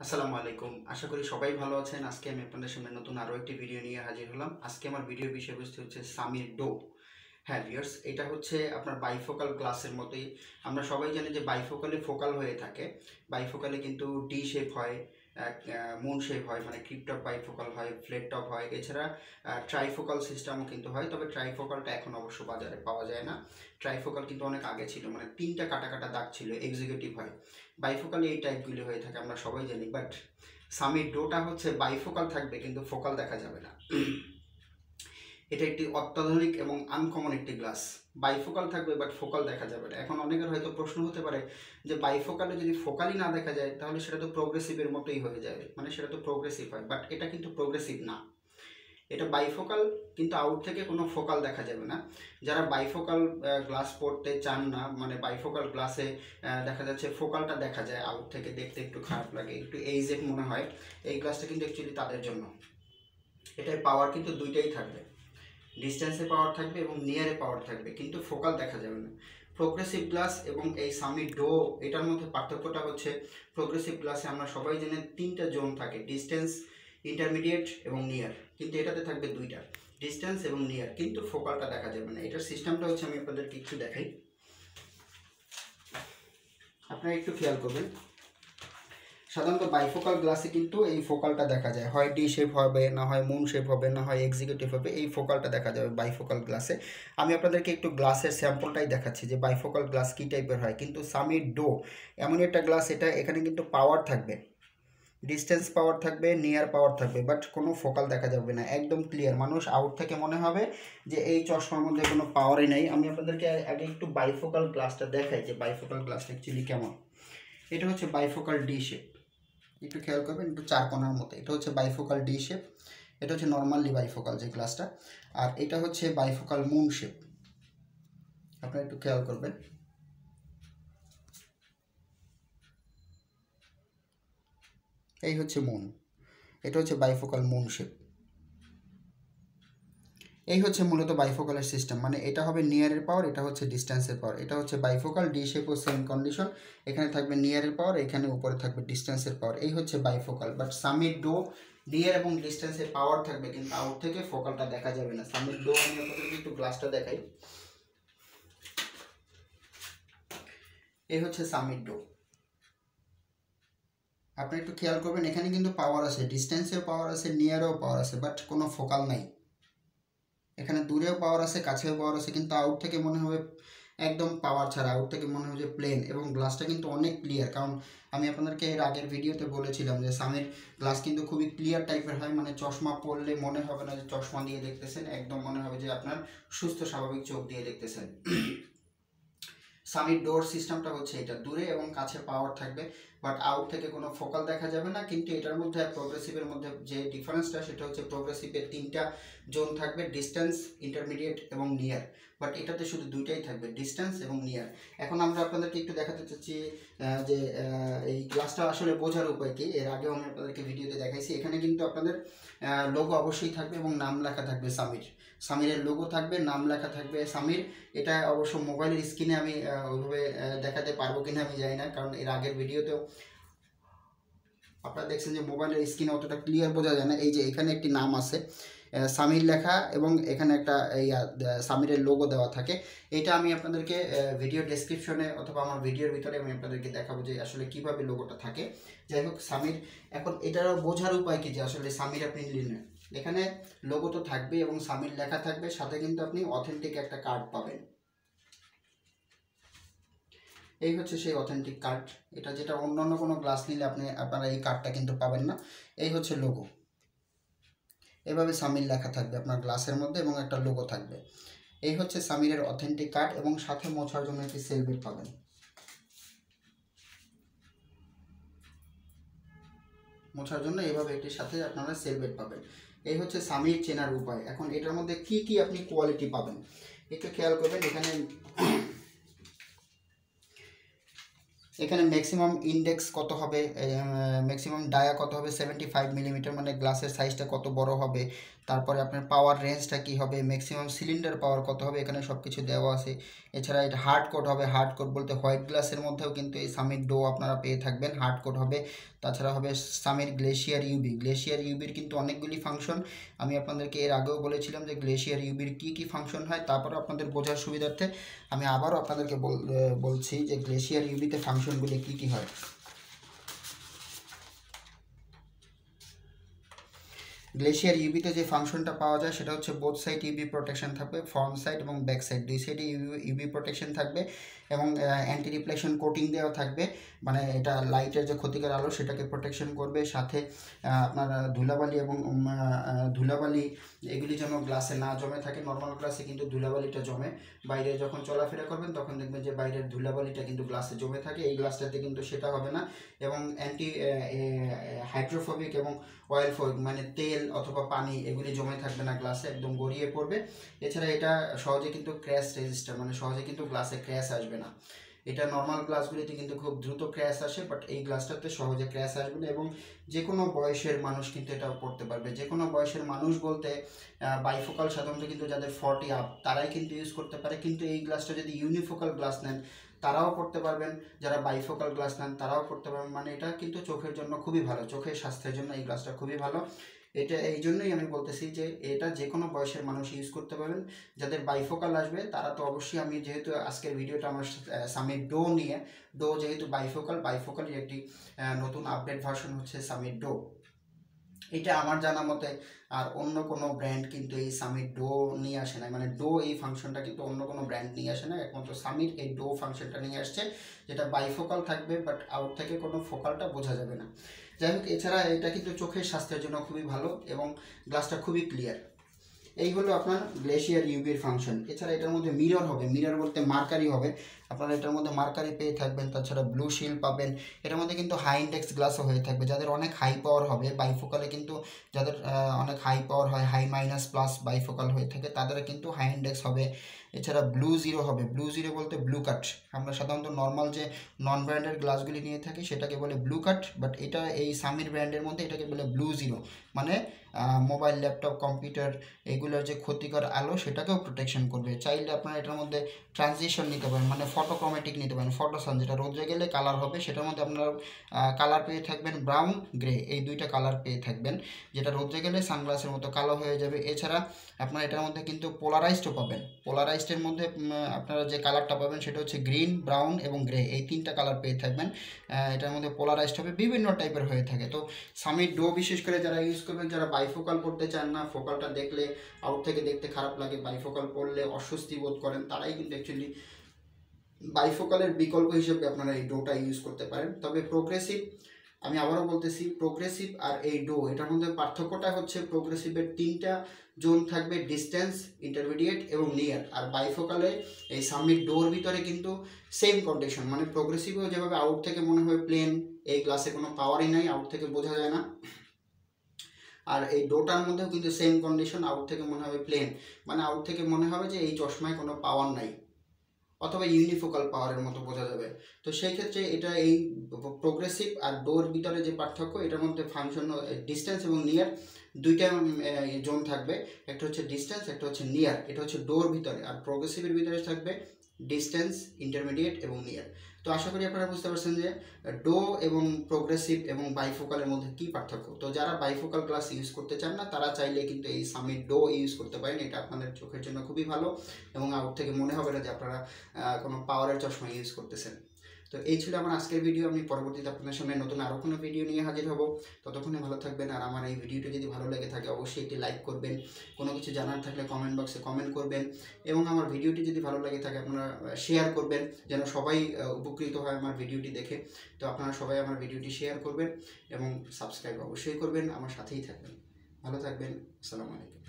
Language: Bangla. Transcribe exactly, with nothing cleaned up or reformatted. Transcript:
আসসালামু আলাইকুম। আশা করি সবাই ভালো আছেন। আজকে আমি আপনাদের সামনে নতুন আরও একটি ভিডিও নিয়ে হাজির হলাম। আজকে আমার ভিডিওর বিষয়বস্তু হচ্ছে সামির ডো। হ্যাঁ ভিউয়ার্স, এটা হচ্ছে আপনার বাইফোকাল গ্লাসের মতোই। আমরা সবাই জানি যে বাইফোকালে ফোকাল হয়ে থাকে, বাইফোকালে কিন্তু ডি শেপ হয়, মুন শেপ হয়, মানে ক্রিপ্টপ বাইফোকাল হয়, ফ্লেট টপ হয়, এছাড়া ট্রাইফোকাল সিস্টেমও কিন্তু হয়। তবে ট্রাইফোকালটা এখন অবশ্য বাজারে পাওয়া যায় না। ট্রাইফোকাল কিন্তু অনেক আগে ছিল, মানে তিনটা কাটা কাটা দাগ ছিল, এক্সিকিউটিভ হয়। বাইফোকালে এই টাইপগুলি হয়ে থাকে, আমরা সবাই জানি। বাট সামির ডোটা হচ্ছে বাইফোকাল থাকবে কিন্তু ফোকাল দেখা যাবে না। এটা একটি অত্যাধুনিক এবং আনকমন একটি গ্লাস। বাইফোকাল থাকবে বাট ফোকাল দেখা যাবে না। এখন অনেকের হয়তো প্রশ্ন হতে পারে যে বাইফোকালে যদি ফোকালই না দেখা যায় তাহলে সেটা তো প্রোগ্রেসিভের মতোই হয়ে যাবে, মানে সেটা তো প্রোগ্রেসিভ হয়। বাট এটা কিন্তু প্রোগ্রেসিভ না, এটা বাইফোকাল, কিন্তু আউট থেকে কোনো ফোকাল দেখা যাবে না। যারা বাইফোকাল গ্লাস পড়তে চান না, মানে বাইফোকাল গ্লাসে দেখা যাচ্ছে ফোকালটা দেখা যায় আউট থেকে, দেখতে একটু খারাপ লাগে, একটু এইজেড মনে হয়, এই গ্লাসটা কিন্তু অ্যাকচুয়ালি তাদের জন্য। এটার পাওয়ার কিন্তু দুইটাই থাকবে, ডিস্টেন্সে পাওয়ার থাকবে এবং নিয়ারে পাওয়ার থাকবে, কিন্তু ফোকাল দেখা যাবে না। প্রোগ্রেসিভ গ্লাস এবং এই সামির ডো, এটার মধ্যে পার্থক্যটা হচ্ছে প্রোগ্রেসিভ গ্লাসে আমরা সবাই জানি তিনটা জোন থাকে, ডিস্টেন্স, ইন্টারমিডিয়েট এবং নিয়ার, কিন্তু এটাতে থাকবে দুইটা, ডিস্টেন্স এবং নিয়ার, কিন্তু ফোকালটা দেখা যাবে না। এটার সিস্টেমটা হচ্ছে, আমি আপনাদেরকে একটু দেখাই, আপনারা একটু খেয়াল করবেন। সাধারণত বাইফোকাল গ্লাসে কিন্তু এই ফোকালটা দেখা যায়, হয় ডি শেপ হবে, না হয় মুন শেপ হবে, না হয় এক্সিকিউটিভ হবে, এই ফোকালটা দেখা যাবে বাইফোকাল গ্লাসে। আমি আপনাদেরকে একটু গ্লাসের স্যাম্পলটাই দেখাচ্ছি যে বাইফোকাল গ্লাস কী টাইপের হয়। কিন্তু সামির ডো এমন একটা গ্লাস, এটা এখানে কিন্তু পাওয়ার থাকবে, ডিস্টেন্স পাওয়ার থাকবে, নিয়ার পাওয়ার থাকবে, বাট কোনো ফোকাল দেখা যাবে না, একদম ক্লিয়ার। মানুষ আউট থেকে মনে হবে যে এই চশমার মধ্যে কোনো পাওয়ারই নেই। আমি আপনাদেরকে আগে একটু বাইফোকাল গ্লাসটা দেখাই যে বাইফোকাল গ্লাসটা অ্যাকচুয়ালি কেমন। এটা হচ্ছে বাইফোকাল ডি শেপ, একটু খেয়াল করবেন, একটু চার কোণার মতো। এটা হচ্ছে বাইফোকাল ডি শেপ, এটা হচ্ছে নর্মালি বাইফোকাল যে গ্লাসটা, আর এটা হচ্ছে বাইফোকাল মুন শেপ। আপনারা একটু খেয়াল করবেন, এই হচ্ছে মুন, এটা হচ্ছে বাইফোকাল মুন শেপ। এই হচ্ছে মূলত বাইফোকালের সিস্টেম, মানে এটা হবে নিয়ারের পাওয়ার, এটা হচ্ছে ডিস্টেন্সের পাওয়ার। এটা হচ্ছে বাইফোকাল ডি শেপ ও সেম কন্ডিশন, এখানে থাকবে নিয়ারের পাওয়ার, এখানে উপরে থাকবে ডিস্টেন্সের পাওয়ার। এই হচ্ছে বাইফোকাল। বাট সামির ডো নিয়ার এবং ডিস্টেন্সের পাওয়ার থাকবে, কিন্তু আউট থেকে ফোকালটা দেখা যাবে না। সামির ডো, আমি আপনাদেরকে একটু গ্লাসটা দেখাই, এই হচ্ছে সামির ডো। আপনি একটু খেয়াল করবেন, এখানে কিন্তু পাওয়ার আছে, ডিস্টেন্সেও পাওয়ার আছে, নিয়ারেও পাওয়ার আছে, বাট কোনো ফোকাল নাই। এখানে দূরেও পাওয়ার আছে, কাছেও পাওয়ার আছে, কিন্তু আউট থেকে মনে হবে একদম পাওয়ার ছাড়া, আউট থেকে মনে হবে যে প্লেন। এবং গ্লাসটা কিন্তু অনেক ক্লিয়ার, কারণ আমি আপনাদেরকে এর আগের ভিডিওতে বলেছিলাম যে সামির গ্লাস কিন্তু খুবই ক্লিয়ার টাইপের হয়, মানে চশমা পরলে মনে হবে না যে চশমা দিয়ে দেখতেছেন, একদম মনে হবে যে আপনার সুস্থ স্বাভাবিক চোখ দিয়ে দেখতেছেন। সামির ডোর সিস্টেমটা হচ্ছে এটা, দূরে এবং কাছে পাওয়ার থাকবে, বাট আউট থেকে কোনো ফোকাল দেখা যাবে না। কিন্তু এটার মধ্যে আর প্রোগ্রেসিভের মধ্যে যে ডিফারেন্সটা, সেটা হচ্ছে প্রোগ্রেসিভের তিনটা জোন থাকবে, ডিস্টেন্স, ইন্টারমিডিয়েট এবং নিয়ার, বাট এটাতে শুধু দুইটাই থাকবে, ডিস্টেন্স এবং নিয়ার। এখন আমরা আপনাদেরকে একটু দেখাতে চাচ্ছি যে এই গ্লাসটা আসলে বোঝার উপায় কি। এর আগেও আমি আপনাদেরকে ভিডিওতে দেখাইছি, এখানে কিন্তু আপনাদের লোগো অবশ্যই থাকবে এবং নাম লেখা থাকবে সামির, সামিরের লোগো থাকবে, নাম লেখা থাকবে সামির। এটা অবশ্য মোবাইলের স্ক্রিনে আমি ওইভাবে দেখাতে পারবো কিনা আমি জানি না, কারণ এর আগের ভিডিওতেও আপনারা দেখছেন যে মোবাইলের স্ক্রিনে অতটা ক্লিয়ার বোঝা যায় না। এই যে এখানে একটি নাম আছে সামির লেখা, এবং এখানে একটা এই সামিরের লোগো দেওয়া থাকে। এটা আমি আপনাদেরকে ভিডিও ডেসক্রিপশনে অথবা আমার ভিডিওর ভিতরে আমি আপনাদেরকে দেখাবো যে আসলে কিভাবে লোগোটা থাকে। যাই হোক, সামির, এখন এটারও বোঝার উপায় কি যে আসলে সামির আপনি নিলেন, এখানে লোগো তো থাকবে এবং সামির লেখা থাকবে, সাথে কিন্তু আপনি অথেন্টিক একটা কার্ড পাবেন। এই হচ্ছে সেই অথেন্টিক কার্ড, এটা যেটা অন্যান্য কোনো গ্লাস নিলে আপনি আপনারা এই কার্ডটা কিন্তু পাবেন না। এই হচ্ছে লোগো, এভাবে সামির লেখা থাকবে আপনার গ্লাসের মধ্যে এবং একটা লোগো থাকবে। এই হচ্ছে সামিরের অথেন্টিক কার্ড, এবং সাথে মোছার জন্য একটি সেলবেট পাবেন, মোছার জন্য এইভাবে একটি সাথে আপনারা সেলবেট পাবেন। এই হচ্ছে সামির চেনার উপায়। এখন এটার মধ্যে কি কি আপনি কোয়ালিটি পাবেন একটু খেয়াল করবেন। এখানে এখানে ম্যাক্সিমাম ইন্ডেক্স কত হবে, ম্যাক্সিমাম ডায়া কত হবে, সেভেন্টি ফাইভ মিলিমিটার, মানে গ্লাসের সাইজটা কত বড় হবে, তারপরে আপনার পাওয়ার রেঞ্জটা কি হবে, ম্যাক্সিমাম সিলিন্ডার পাওয়ার কত হবে, এখানে সব কিছু দেওয়া আছে। এছাড়া এটা হার্ড কোট হবে, হার্ড কোট বলতে হোয়াইট গ্লাসের মধ্যেও কিন্তু এই সামির ডো আপনারা পেয়ে থাকবেন, হার্ড কোট হবে। তাছাড়া হবে সামির গ্লেশিয়ার ইউবি। গ্লেশিয়ার ইউবির কিন্তু অনেকগুলি ফাংশন, আমি আপনাদেরকে এর আগেও বলেছিলাম যে গ্লেশিয়ার ইউবির কী কী ফাংশন হয়, তারপরে আপনাদের বোঝার সুবিধার্থে আমি আবারও আপনাদেরকে বলছি যে গ্লেশিয়ার ইউবিতে ফাংশনগুলি কী কী হয়। গ্লেশিয়ার ইউবিতে যে ফাংশনটা পাওয়া যায় সেটা হচ্ছে বোথ সাইড ইউবি প্রোটেকশন থাকবে, ফ্রন্ট সাইড এবং ব্যাক সাইড দুই সাইডে ইউবি ইউবি প্রোটেকশন থাকবে এবং অ্যান্টি রিফ্লেকশন কোটিং দেওয়া থাকবে, মানে এটা লাইটের যে ক্ষতিকর আলো সেটাকে প্রোটেকশন করবে। সাথে আপনার ধুলাবালি এবং ধুলাবালি এগুলি যেন গ্লাসে না জমে থাকে। নর্মাল গ্লাসে কিন্তু ধুলাবালিটা জমে, বাইরে যখন চলাফেরা করবেন তখন দেখবেন যে বাইরের ধুলাবালিটা কিন্তু গ্লাসে জমে থাকে, এই গ্লাসটাতে কিন্তু সেটা হবে না। এবং অ্যান্টি হাইড্রোফোবিক এবং অয়েল ফোবিক মানে তেল অথবা পানি এগুলি জমে থাকবে না গ্লাসে, একদম গড়িয়ে পড়বে। এছাড়া এটা সহজে কিন্তু ক্র্যাশ রেজিস্টার, মানে সহজে কিন্তু গ্লাসে ক্র্যাশ আসবে না। এটা নর্মাল গ্লাসগুলিতে কিন্তু খুব দ্রুত ক্র্যাশ আসে, বাট এই গ্লাসটাতে সহজে ক্র্যাশ আসবে না এবং যে কোনো বয়সের মানুষ কিন্তু এটা পড়তে পারবে। যে কোনো বয়সের মানুষ বলতে বাইফোকাল সাধারণত কিন্তু যাদের ফর্টি আপ তারাই কিন্তু ইউজ করতে পারে, কিন্তু এই গ্লাসটা যদি ইউনিফোকাল গ্লাস নেন তারাও পড়তে পারবেন, যারা বাইফোকাল গ্লাস নেন তারাও পড়তে পারবেন। মানে এটা কিন্তু চোখের জন্য খুবই ভালো, চোখের স্বাস্থ্যের জন্য এই গ্লাসটা খুবই ভালো। এটা এই জন্যই আমি বলতেছি যে এটা যে কোনো বয়সের মানুষ ইউজ করতে পারেন। যাদের বাইফোকাল আসবে তারা তো অবশ্যই, আমি যেহেতু আজকের ভিডিওটা আমার সামির ডো নিয়ে, ডো যেহেতু বাইফোকাল, বাইফোকালের একটি নতুন আপডেট ভার্সন হচ্ছে সামির ডো, এটা আমার জানা মতে আর অন্য কোনো ব্র্যান্ড কিন্তু এই সামির ডো নিয়ে আসে না, মানে ডো এই ফাংশনটা কিন্তু অন্য কোনো ব্র্যান্ড নিয়ে আসে না, একমাত্র সামির এই ডো ফাংশনটা নিয়ে আসছে, যেটা বাইফোকাল থাকবে বাট আউট থেকে কোনো ফোকালটা বোঝা যাবে না। যাই হোক, এছাড়া এটা কিন্তু চোখের স্বাস্থ্যের জন্য খুবই ভালো এবং গ্লাসটা খুবই ক্লিয়ার। এই হলো আপনার গ্লেশিয়ার ইউবির ফাংশন। এছাড়া এটার মধ্যে মিরর হবে, মিরর বলতে মার্কারি হবে, আপনারা এটার মধ্যে মার্কারি পেয়ে থাকবেন। তাছাড়া ব্লু শিল্ড পাবেন, এটার মধ্যে কিন্তু হাই ইন্ডেক্স গ্লাসও হয়ে থাকবে, যাদের অনেক হাই পাওয়ার হবে। বাইফোকালে কিন্তু যাদের অনেক হাই পাওয়ার হয়, হাই মাইনাস প্লাস বাইফোকাল হয়ে থাকে, তাদের কিন্তু হাই ইন্ডেক্স হবে। এছাড়া ব্লু জিরো হবে, ব্লু জিরো বলতে ব্লু কাট, আমরা সাধারণত নর্মাল যে নন ব্র্যান্ডের গ্লাসগুলি নিয়ে থাকি সেটাকে বলে ব্লু কাট, বাট এটা এই সামির ব্র্যান্ডের মধ্যে এটাকে বলে ব্লু জিরো, মানে মোবাইল ল্যাপটপ কম্পিউটার এগুলোর যে ক্ষতিকর আলো সেটাকেও প্রোটেকশন করবে। চাইলে আপনারা এটার মধ্যে ট্রানজিশন নিতে পারেন, মানে ফটোক্রোমেটিক নিতে পারেন, ফটোসান যেটা রোদে গেলে কালার হবে, সেটার মধ্যে আপনারা কালার পেয়ে থাকবেন ব্রাউন গ্রে, এই দুইটা কালার পেয়ে থাকবেন, যেটা রোদে গেলে সানগ্লাসের মতো কালো হয়ে যাবে। এছাড়া আপনারা এটার মধ্যে কিন্তু পোলারাইজডও পাবেন, পোলারাইজডের মধ্যে আপনারা যে কালারটা পাবেন সেটা হচ্ছে গ্রিন, ব্রাউন এবং গ্রে, এই তিনটা কালার পেয়ে থাকবেন। এটার মধ্যে পোলারাইজড হবে, বিভিন্ন টাইপের হয়ে থাকে। তো সামির ডো বিশেষ করে যারা ইউজ করবেন, যারা বাইফোকাল পড়তে চান না, ফোকালটা দেখলে আউট থেকে দেখতে খারাপ লাগে, বাইফোকাল পড়লে অস্বস্তি বোধ করেন, তারাই কিন্তু অ্যাকচুয়ালি বাইফোকালের বিকল্প হিসেবে আপনারা এই ডোটা ইউজ করতে পারেন। তবে প্রোগ্রেসিভ, আমি আবারও বলতেছি, প্রোগ্রেসিভ আর এই ডো এটার মধ্যে পার্থক্যটা হচ্ছে প্রোগ্রেসিভের তিনটা জোন থাকবে, ডিস্টেন্স, ইন্টারমিডিয়েট এবং নিয়ার, আর বাইফোকালে এই সামির ডোর ভিতরে কিন্তু সেম কন্ডিশন, মানে প্রোগ্রেসিভও যেভাবে আউট থেকে মনে হয় প্লেন, এই গ্লাসে কোনো পাওয়ারই নাই, আউট থেকে বোঝা যায় না, আর এই ডোটার মধ্যেও কিন্তু সেম কন্ডিশন, আউট থেকে মনে হবে প্লেন, মানে আউট থেকে মনে হবে যে এই চশমায় কোনো পাওয়ার নাই অথবা ইউনিফোকাল পাওয়ারের মতো বোঝা যাবে। তো সেই ক্ষেত্রে এটা এই প্রোগ্রেসিভ আর ডোর ভিতরে যে পার্থক্য, এটার মধ্যে ফাংশন ডিস্টেন্স এবং নিয়ার দুইটা জোন থাকবে, একটা হচ্ছে ডিস্টেন্স, একটা হচ্ছে নিয়ার, এটা হচ্ছে ডোর ভিতরে, আর প্রোগ্রেসিভের ভিতরে থাকবে ডিস্টেন্স, ইন্টারমিডিয়েট এবং নিয়ার। তো আশা করি আপনারা বুঝতে পারছেন যে ডো এবং প্রোগ্রেসিভ এবং বাইফোকালের মধ্যে কী পার্থক্য। তো যারা বাইফোকাল গ্লাস ইউজ করতে চান না তারা চাইলে কিন্তু এই সামির ডো ইউজ করতে পারেন, এটা আপনাদের চোখের জন্য খুবই ভালো এবং আউট থেকে মনে হবে না যে আপনারা কোনো পাওয়ারের চশমা ইউজ করতেছেন। তো এই ছিল আমার আজকের ভিডিও, আমি পরবর্তীতে আপনাদের সামনে নতুন আরও কোনো ভিডিও নিয়ে হাজির হব। ততক্ষণে ভালো থাকবেন, আর আমার এই ভিডিওটা যদি ভালো লেগে থাকে অবশ্যই একটি লাইক করবেন, কোনো কিছু জানার থাকলে কমেন্ট বক্সে কমেন্ট করবেন, এবং আমার ভিডিওটি যদি ভালো লাগে থাকে আপনারা শেয়ার করবেন, যেন সবাই উপকৃত হয় আমার ভিডিওটি দেখে। তো আপনারা সবাই আমার ভিডিওটি শেয়ার করবেন এবং সাবস্ক্রাইব অবশ্যই করবেন, আমার সাথেই থাকবেন। ভালো থাকবেন, আসসালামু আলাইকুম।